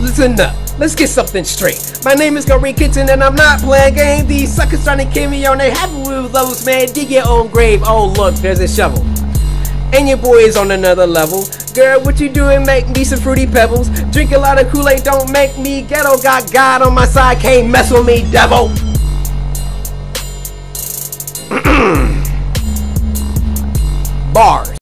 Listen up, let's get something straight. My name is Gary Kitchen and I'm not playing game. These suckers trying to kill me on their happy wheel levels, man. Dig your own grave. Oh look, there's a shovel. And your boy is on another level. Girl, what you doing? Make me some fruity pebbles. Drink a lot of Kool-Aid, don't make me ghetto. Got God on my side, can't mess with me, devil. Bars.